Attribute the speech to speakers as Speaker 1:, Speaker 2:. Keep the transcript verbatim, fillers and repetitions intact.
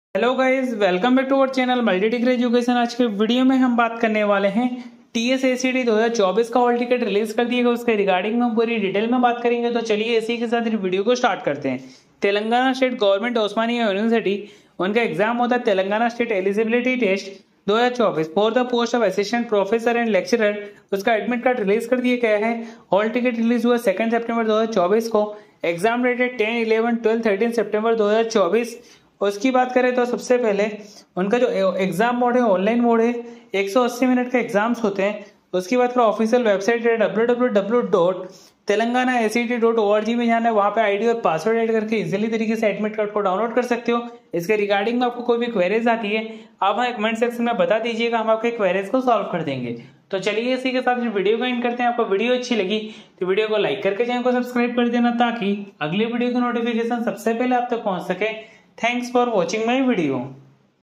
Speaker 1: Hello guys, welcome back to our channel multi degree education. आज के video में हम बात करने वाले हैं टीएसएसीडी दो हज़ार चौबीस का हॉल टिकट रिलीज कर दिएगा, उसके रिगार्डिंग में पूरी डिटेल में बात करेंगे। तो चलिए इसी के साथ इस वीडियो को स्टार्ट करते हैं। Telangana state government Osmania university, उनका एग्जाम होता है तेलंगाना स्टेट एलिजिबिलिटी टेस्ट दो हज़ार चौबीस for the post of assistant professor and lecturer. उसका एडमिट कार्ड रिलीज कर दिया गया है। हॉल टिकट रिलीज हुआ सेकंड सितंबर दो हज़ार चौबीस को। एग्जाम डेट है टेन इलेवन ट्वेल्व थर्टीन सितंबर दो हज़ार चौबीस। उसकी बात करें तो सबसे पहले उनका जो एग्जाम मोड है ऑनलाइन मोड है, एक सौ अस्सी मिनट के एग्जाम्स होते हैं। उसकी बात करें ऑफिशियल वेबसाइट है W W W dot Telangana A C T dot O R G में जाना है। वहां पे आईडी और पासवर्ड ऐड करके इजीली तरीके से एडमिट कार्ड को डाउनलोड कर सकते हो। इसके रिगार्डिंग में आपको कोई भी क्वेरीज आती है, आप हमें कमेंट सेक्शन में बता दीजिएगा, हम आपके क्वेरीज को सॉल्व कर देंगे। तो चलिए इसी के साथ वीडियो को एंड करते हैं। आपको वीडियो अच्छी लगी तो वीडियो को लाइक करके चैनल को सब्सक्राइब कर देना, ताकि अगले वीडियो की नोटिफिकेशन सबसे पहले आप तक पहुंच सके। Thanks for watching my video.